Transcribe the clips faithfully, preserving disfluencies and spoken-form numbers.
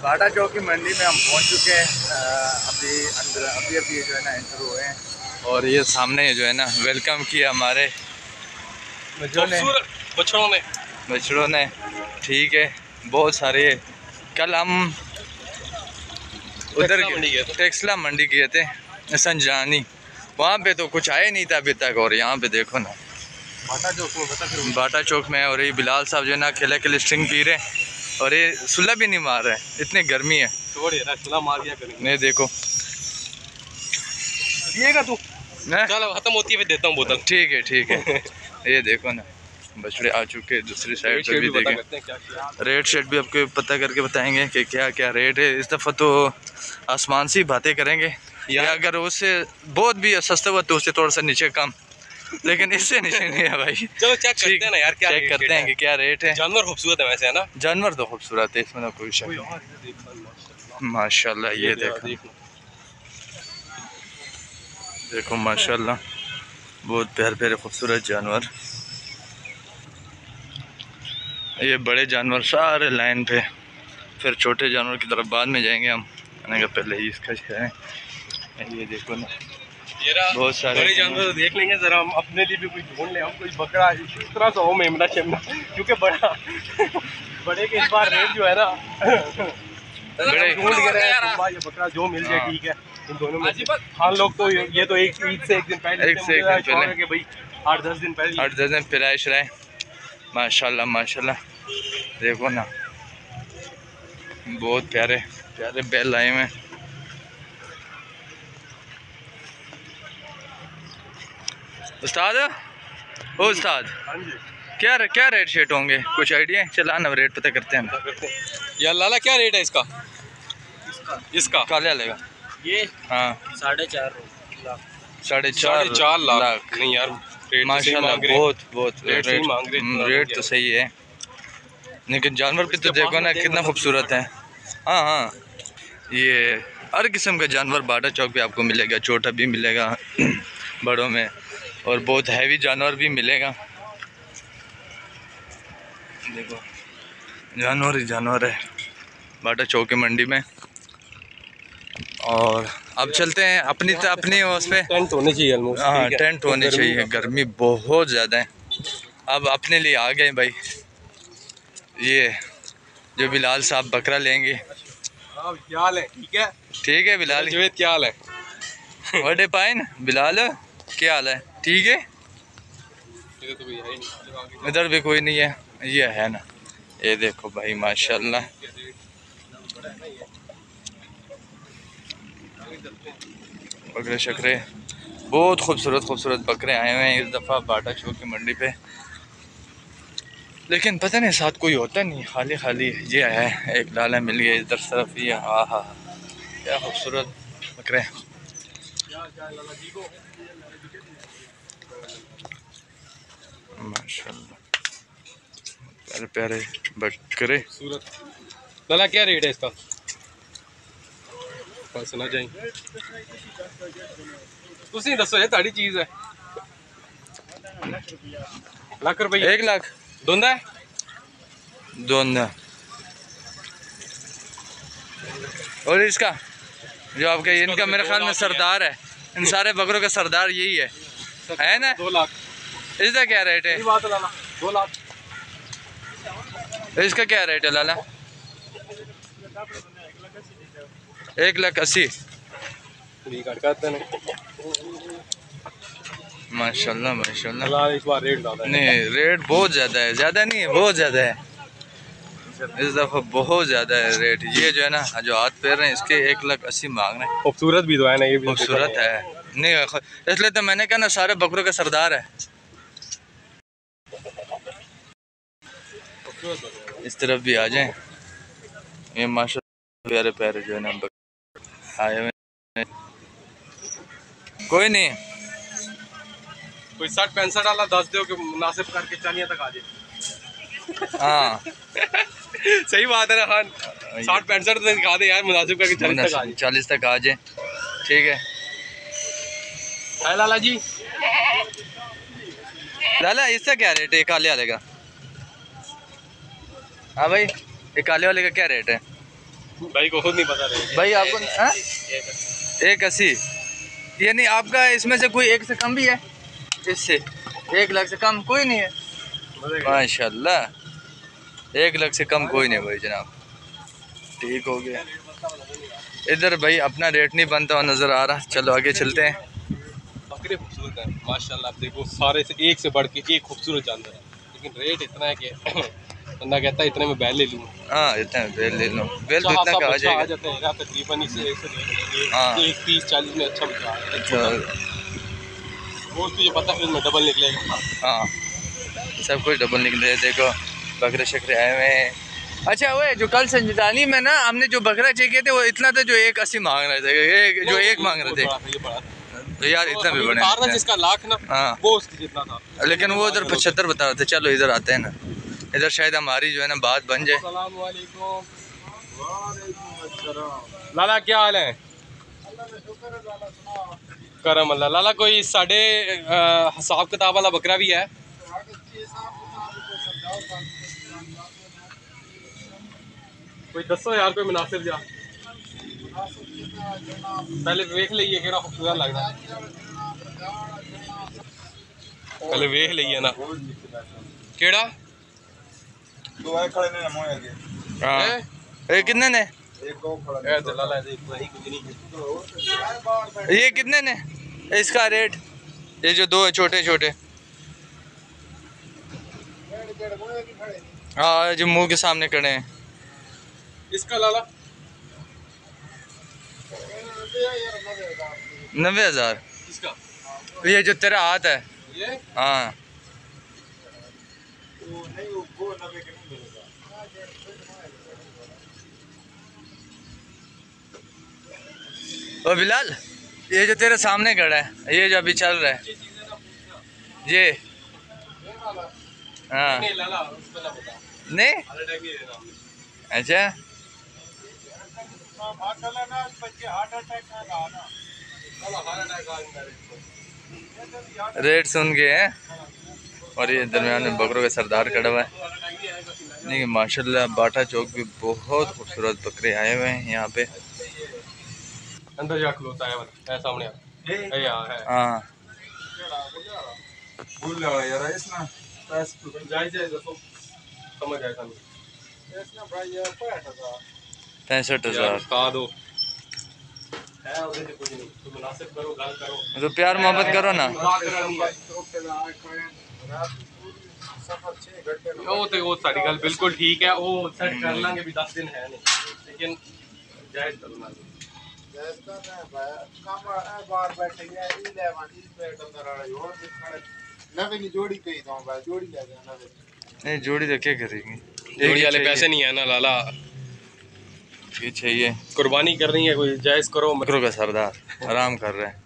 बाटा चौक की मंडी में हम पहुंच चुके हैं। अभी अंदर अभी अभी जो है ना एंटर हुए हैं और ये सामने जो है ना वेलकम किया हमारे बच्चों ने बछड़ों ने बछड़ों ने ठीक है। बहुत सारे कल हम उधर टेक्सला मंडी गए थे संजानी, वहाँ पे तो कुछ आया नहीं था अभी तक। और यहाँ पे देखो ना बाटा चौक में बाटा चौक में और ये बिलाल साहब जो है ना अकेले अकेले स्ट्रिंग पी रहे और ये सुल्ला भी नहीं मार रहे, इतनी गर्मी है। सुल्ला मार दिया नहीं देखो पिएगा तू, चलो खत्म होती है फिर देता हूँ बोतल। ठीक है ठीक है। ये देखो ना बछड़े आ चुके हैं। दूसरी साइड पे भी देखें रेट शेट भी आपको पता करके बताएंगे कि क्या क्या रेट है। इस दफ़ा तो आसमान सी बातें करेंगे या अगर उससे बहुत भी सस्ता हुआ तो उससे थोड़ा सा नीचे कम, लेकिन इससे नीचे नहीं है भाई। चलो चेक करते हैं ना यार, क्या चेक करते हैं कि क्या रेट है। जानवर खूबसूरत है वैसे है ना, जानवर तो खूबसूरत है, इसमें ना कोई शक नहीं। माशाल्लाह ये देखो देखो माशाल्लाह बहुत प्यारे प्यारे खूबसूरत जानवर। ये बड़े जानवर सारे लाइन पे, फिर छोटे जानवर की तरफ बाद में जाएंगे हम। आने का पहले ही इसका है। ये देखो ना बहुत सारे बड़े जानवर देख लेंगे जरा, हम अपने लिए भी कोई ढूंढ लें। हम कोई बकरा इस तरह से हो मेमना शेमना, क्योंकि बड़ा बड़े के इस बार रेट जो है ना बड़े ढूंढ के रहे हैं। ये बकरा जो मिल जाए ठीक है इन दोनों में। हाँ लोग तो ये तो एक ईद से एक दिन पहले एक से एक दिन पहले कि भाई आठ दस दिन पहले आठ दस दिन फिराए शराए। माशाल्लाह माशाल्लाह देखो ना बहुत प्यारे प्यारे बैल आए हुए। उस्ताद ओ उस्ताद क्या क्या रेट शेट होंगे, कुछ आइडिया है? चला ना रेट पता करते हैं हम। यार लाला क्या रेट है इसका इसका, इसका? काले लेगा ये हाँ साढ़े चार साढ़े चार चार लाख नहीं यार माशाल्लाह बहुत बहुत रेट मांग रहे। रेट तो सही है लेकिन जानवर भी तो देखो ना कितना खूबसूरत है। हाँ हाँ ये हर किस्म का जानवर बाटा चौक पे आपको मिलेगा, छोटा भी मिलेगा बड़ों में, और बहुत हैवी जानवर भी मिलेगा। देखो जानवर ही जानवर है बाटा चौक की मंडी में। और अब चलते हैं अपनी अपनी उस पर टेंट होने चाहिए। हाँ टेंट होने चाहिए, गर्मी बहुत ज़्यादा है। अब अपने लिए आ गए भाई, ये जो बिलाल साहब बकरा लेंगे। क्या हाल है? ठीक है ठीक है बिलाल क्या हाल है? बड़े पाइन बिलाल क्या हाल है? ठीक है इधर भी कोई नहीं है, ये है ना। ये देखो भाई माशाल्लाह बकरे शकरे बहुत खूबसूरत खूबसूरत बकरे आए हुए हैं इस दफ़ा बाटा चौक की मंडी पे। लेकिन पता नहीं साथ कोई होता नहीं, खाली खाली ये है। एक लाला मिल गया इधर तरफ, ये हाँ हाँ क्या खूबसूरत बकरे माशाल्लाह प्यारे प्यारे बकरे। लाला क्या रेट है इसका? सुना जाए तुम दसो ये ताड़ी चीज़ है। लाख रुपये एक लाख दोंदा है दोंदा। और इसका जो आपके इनका मेरे ख्याल में सरदार है, इन सारे बकरों का सरदार यही है है ना? दो लाख इसका क्या रेट है? दो लाख इसका क्या रेट है लाला? एक लाख अस्सी माशाल्लाह माशाल्लाह। इस बार रेट ज़्यादा नहीं, रेट बहुत ज़्यादा है, ज़्यादा नहीं है बहुत ज़्यादा है इस दफ़ा, बहुत ज़्यादा है रेट। ये जो है ना जो हाथ पैर हैं इसके एक लाख अस्सी मांग रहे हैं। खूबसूरत भी तो है ना, ये भी खूबसूरत है नहीं, इसलिए तो मैंने कहा ना सारे बकरों का सरदार है। इस तरफ भी आ जाएं, ये माशाल्लाह प्यारे प्यारे जो है ना आए हुए। कोई नहीं कोई साठ पैंसठ वाला दस दो कि मुनासिब करके चालियाँ तक आ जाए। हाँ सही बात है ना खान, साठ पैंसठ तक दिखा दे यार, मुनासिब करके चालीस तक आ जाए, चालीस तक आ जाए ठीक है। हाय लाला जी, लाला इसका क्या रेट है काले वाले का? हाँ भाई ये काले वाले का क्या रेट है? भाई को खुद नहीं पता रहे भाई आपको हाँ? एक अस्सी, यानी आपका इसमें से कोई एक से कम भी है? इससे एक लाख से कम कोई नहीं है? माशाल्लाह, एक लाख से कम कोई नहीं भाई जनाब। ठीक हो गया। इधर भाई अपना रेट नहीं बनता हुआ नज़र आ रहा। चलो आगे चलते हैं। बकरे खूबसूरत है माशाल्लाह, आप देखो सारे से एक से बढ़ के एक खूबसूरत जानवर है, लेकिन रेट इतना है कि बंदा कहता है इतने में बैल ले लूँ। हाँ इतने में बैल ले लूँ, बैल तो इतना का आ जाएगा। आ जाता है तकरीबन इसे हाँ एक तीस चालीस में अच्छा बचा है। अच्छा वो तुझे पता फिर में डबल निकलेगा। हाँ सब कुछ डबल निकले। देखो बकरे शकरे आए हुए हैं। अच्छा वो जो कल संजदानी में ना हमने जो बकरा चाहिए थे वो इतना था, जो एक अस्सी मांग रहे थे, जो एक मांग रहे थे। तो यार इतना भी बड़ा जिसका लाख ना हाँ वो उसकी जितना था, लेकिन वो उधर पचहत्तर बता रहे थे। चलो इधर आते हैं ना, इधर शायद हमारी जो है ना बात बन जाए। लाला क्या हाल है? करम अल्लाह। लाला कोई साढ़े हिसाब किताब वाला बकरा भी है? कोई दसो यार कोई मुनासिब जा, पहले वेख लीजिए केड़ा खूबसूरत लगता है, पहले वेख लीजिए ना केड़ा। हाँ ये कितने ने? ये कितने ने इसका रेट? ये जो दो है छोटे छोटे, हाँ जो मुंह के सामने खड़े हैं, इसका लाला नब्बे हजार। इसका ये जो तेरा हाथ है ये हाँ ओ बिलाल, ये जो तेरे सामने खड़ा है, ये जो अभी चल रहा है ये हाँ नहीं अच्छा रेट सुन के हैं। और ये दरमियान में बकरों का सरदार खड़ा हुआ है। नहीं माशाल्लाह बाटा चौक भी बहुत खूबसूरत बकरे आए हुए हैं यहाँ पे। अंदर जा खलोता है वाला सामने है यार है हाँ भूल लगा यार इसना बस जाए जाए तो समझ आया था इसना भाई यार पैंसठ हजार बता दो है उधर कुछ नहीं, तो मुनासिब करो गल करो तो प्यार मोहब्बत करो ना। वो तो वो सारी गल बिल्कुल ठीक है, वो सेट कर लेंगे भी दस दिन है नहीं, लेकिन जायज करो ना नहीं जोड़ी तो क्या करेंगे, जोड़ी वाले पैसे नहीं है ना लाला, ये चाहिए कुर्बानी करनी है, कोई जायज करो। बकरों का सरदार आराम कर रहे हैं।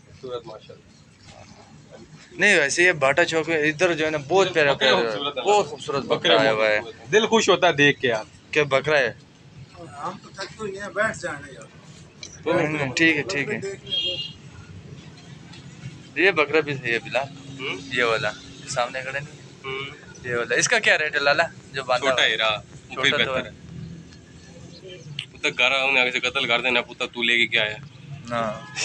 नहीं वैसे ये बाटा चौक में इधर जो है ना बहुत प्यारा प्यारा बहुत खूबसूरत बकरा आया हुआ है, दिल खुश होता है देख के यार। क्या बकरा है? हम तो थक तो नहीं है, बैठ जाने यार। ठीक है ठीक है। ये बकरा भी सही है बिलाल, ये वाला सामने खड़े नहीं, ये वाला इसका क्या रेट है लाला? जो बांधा छोटा है रा छोटा तो है पुत्र घर आगे से कत्ल कर देना पुत्र, तू लेके क्या है ना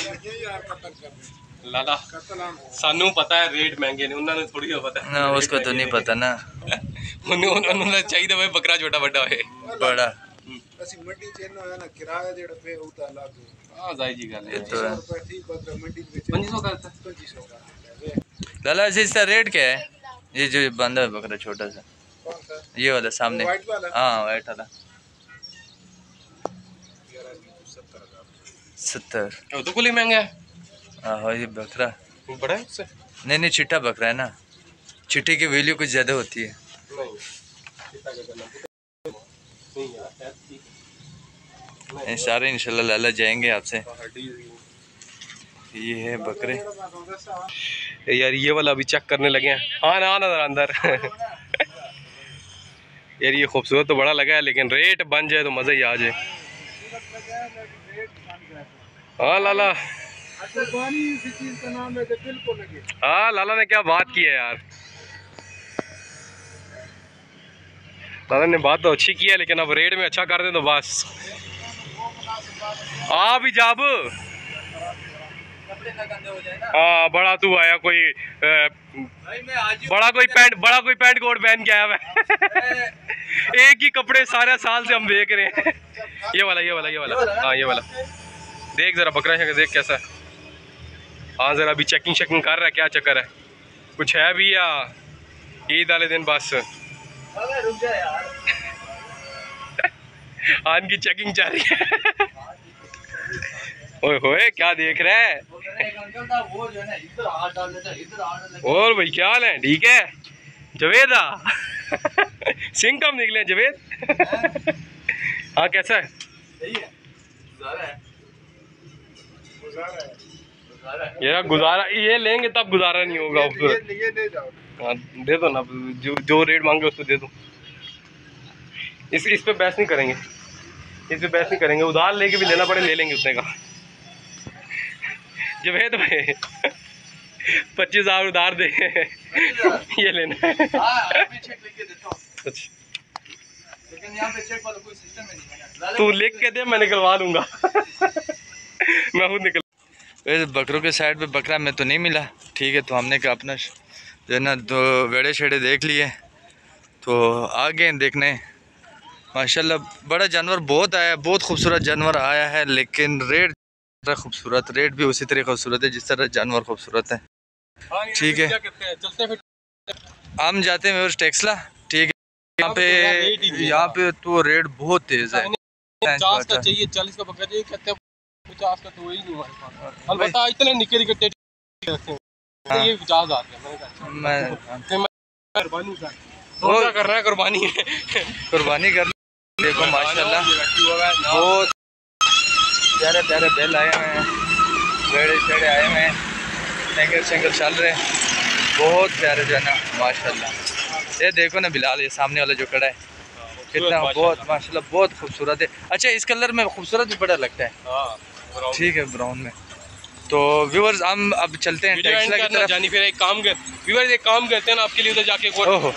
लाला। सानू पता है रेट महंगे ने, उन्होंने थोड़ी पता है ना, उसको तो नहीं पता ना। उन्होंने चाहिए भाई बकरा छोटा बड़ा है बड़ा ਅਸੀਂ ਮੰਡੀ ਚ ਇਹਨਾਂ ਹੈ ਨਾ ਕਿਰਾਇਆ ਜਿਹੜਾ ਪੇ ਉਹਦਾ ਲੱਗ हां जाई जी गल है तो रुपए ठीक बकरा मंडी ਵਿੱਚ पच्चीस सौ का पच्चीस सौ का। लाला जी इसका रेट क्या है? ये जो बांधा है बकरा छोटा सा, कौन सा? ये वाला सामने व्हाइट वाला? हाँ वाइट वाला सत्तर। वो तो कुल ही महंगा है। हाँ ये बकरा बड़ा है उससे? नहीं नहीं चिट्टा बकरा है ना, चिट्टे की वैल्यू कुछ ज़्यादा होती है। नहीं चिट्टा का करना नहीं यार, नहीं सारे इंशाल्लाह लाला जाएंगे आपसे। ये है बकरे यार, ये वाला अभी चेक करने लगे हैं। हाँ ना ना अंदर यार ये खूबसूरत तो बड़ा लगा है, लेकिन रेट बन जाए तो मज़ा ही आ जाए। हाँ लाला, हाँ लाला ने क्या बात की है यार, लाला ने बात तो अच्छी की है, लेकिन अब रेट में अच्छा कर दें तो बस आ भी जाब। हाँ बड़ा तू आया कोई ए, बड़ा कोई पैंट बड़ा कोई पैंट कोट पहन के आया है। एक ही कपड़े सारे साल से हम देख रहे हैं। ये वाला ये वाला ये वाला हाँ ये वाला देख जरा बकरा शकर देख कैसा है। हाँ जरा अभी चेकिंग शेकिंग कर रहा है, क्या चक्कर है, कुछ है भी या ईद वाले दिन बस आन की चेकिंग चल रही है। ओए होए क्या देख रहा है। और भाई क्या हाल है, ठीक है जवेद सिंह कम निकले जवेद। हाँ कैसा है, ये गुजारा ये लेंगे तब गुजारा नहीं होगा। हाँ दे दो ना, जो जो रेट मांगे उसको दे दो। इस इस पे बहस नहीं करेंगे, इस पे बहस नहीं करेंगे। उधार लेके भी लेना पड़े ले लेंगे उतने का। जवेद भाई पच्चीस हजार उधार दे ये लेना है। तू लिख के दे मैं निकलवा दूंगा। मैं खुद निकल। वैसे बकरों के साइड पे बकरा में तो नहीं मिला, ठीक है, तो हमने कहा अपना जो है ना दो वेड़े शेड़े देख लिए तो आ गए देखने। माशाल्लाह बड़ा जानवर बहुत आया, बहुत खूबसूरत जानवर आया है, लेकिन रेट खूबसूरत, रेट भी उसी तरह खूबसूरत है जिस तरह जानवर खूबसूरत है। ठीक है हम जाते हैं टेक्सला, ठीक है। यहाँ पे यहाँ पे तो रेट बहुत तेज है। पचास का चाहिए, चालीस का बकरा चाहिए, कहते हैं पचास का तो वही नहीं हमारे पास। अलबत्ता इतने निके निके ये पचास हजार मैं कुर्बानी कर रहा है, कुर्बानी है कुर्बानी कर। देखो माशाल्लाह बहुत प्यारे प्यारे बैल आए हुए हैं, वेड़े शेड़े आए हुए हैं, सेंगर सेंगर चल रहे हैं, बहुत प्यारे जो है ना माशाल्लाह। ये देखो ना बिलाल, ये सामने वाला जो खड़ा है कितना बहुत माशाल्लाह बहुत खूबसूरत है। अच्छा इस कलर में खूबसूरत भी बड़ा लगता है, ठीक है ब्राउन में। तो व्यूअर्स हम अब चलते हैं टेक्सला की तरफ। जानी फिर एक काम कर व्यूअर्स एक काम करते हैं ना आपके लिए उधर जाके ओहो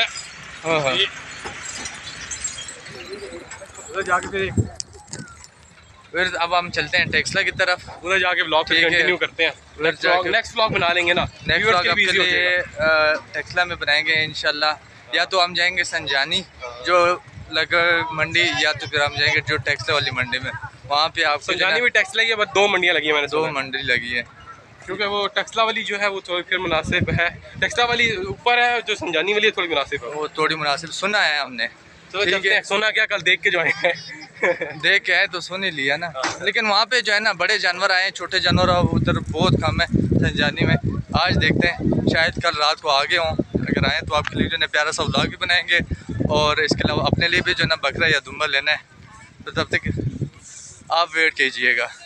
उधर जाके फिर फिर अब हम चलते हैं टेक्सला की तरफ, उधर जाके ब्लॉग कंटिन्यू करते हैं। उधर जाके नेक्स्ट ब्लॉग बना लेंगे ना, नेक्स्ट ब्लॉग आपके लिए टेक्सला में बनाएंगे इंशाल्लाह। या तो हम जाएंगे संजानी जो लगभग मंडी, या तो फिर हम जाएंगे जो टेक्सला वाली मंडी में, वहाँ पे आपको संजानी में टैक्स लगी है, बस दो मंडियाँ लगी है मैंने, दो मंडी लगी है क्योंकि वो टेक्सला वाली जो है वो थोड़ी फिर मुनासिब है, टेक्सला वाली ऊपर है, जो संजानी वाली है थोड़ी मुनासिब है। वो थोड़ी मुनासिब सुना है हमने, तो ठीक है सुना क्या कल देख के जो है देख के आए तो सुन ही लिया ना। लेकिन वहाँ पे जो है ना बड़े जानवर आए, छोटे जानवर उधर बहुत कम है संजानी में। आज देखते हैं शायद कल रात को आगे हों, अगर आए तो आपके लिए जो है प्यारा सा व्लॉग भी बनाएंगे, और इसके अलावा अपने लिए भी जो है ना बकरा या दुम्बा लेना है, तो तब तक आप वेट कीजिएगा।